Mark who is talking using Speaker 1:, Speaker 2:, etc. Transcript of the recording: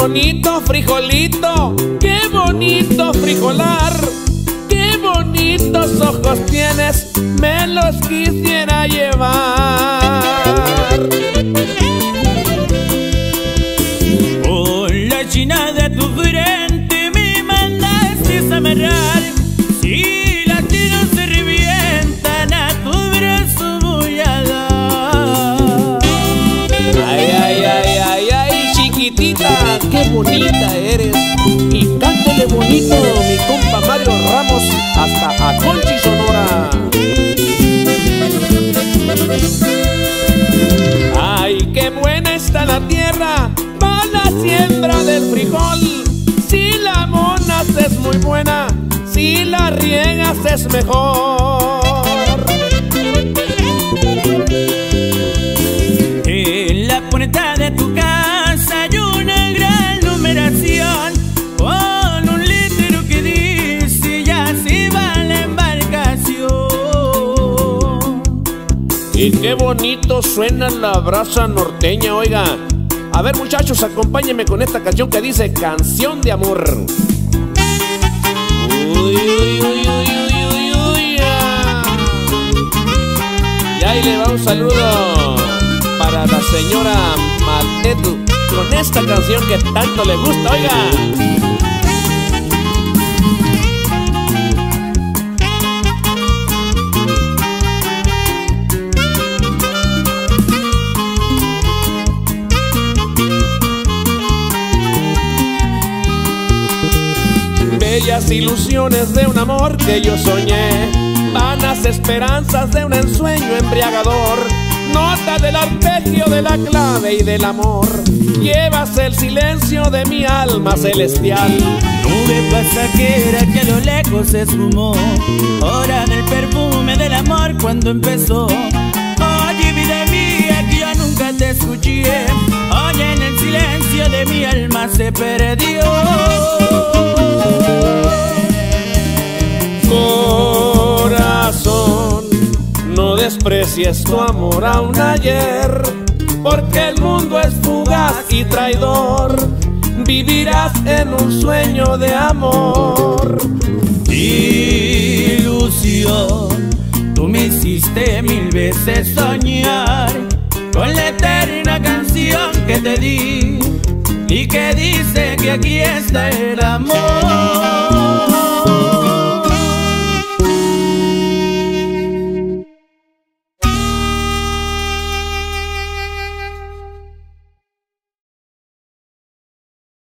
Speaker 1: bonito frijolito, qué bonito frijolar, qué bonitos ojos tienes, me los quisiera llevar.
Speaker 2: Con la china de tu frente me mandaste a amarrar. Si las chinas se revientan, a tu brazo voy a dar.
Speaker 1: Ay, ay, ay, ay, ay, chiquitita, qué bonita eres. Y cántele bonito mi compa Mario Ramos hasta Aconchi, Sonora. Ay, qué buena está la tierra para la siembra del frijol. Si la monas es muy buena, si la riegas es mejor.
Speaker 2: En la puerta de tu casa hay una gran numeración con un letrero que dice ya se va la embarcación.
Speaker 1: Y qué bonito suena la brasa norteña, oiga. A ver, muchachos, acompáñenme con esta canción que dice Canción de Amor. Uy, uy, uy, uy, uy, uy, uy, y ahí le va un saludo para la señora Maltetu con esta canción que tanto le gusta, oiga. Bellas ilusiones de un amor que yo soñé, vanas esperanzas de un ensueño embriagador. Nota del arpegio de la clave y del amor, llevas el silencio de mi alma celestial.
Speaker 2: Nube pasajera que a lo lejos se esfumó, hora del perfume del amor cuando empezó. Oye, vida mía, que yo nunca te escuché, oye, en el silencio de mi alma se perdió.
Speaker 1: Corazón, no desprecies tu amor aún ayer, porque el mundo es fugaz y traidor. Vivirás en un sueño de amor.
Speaker 2: Ilusión, tú me hiciste mil veces soñar con la eterna canción que te di y que dice que aquí está el amor.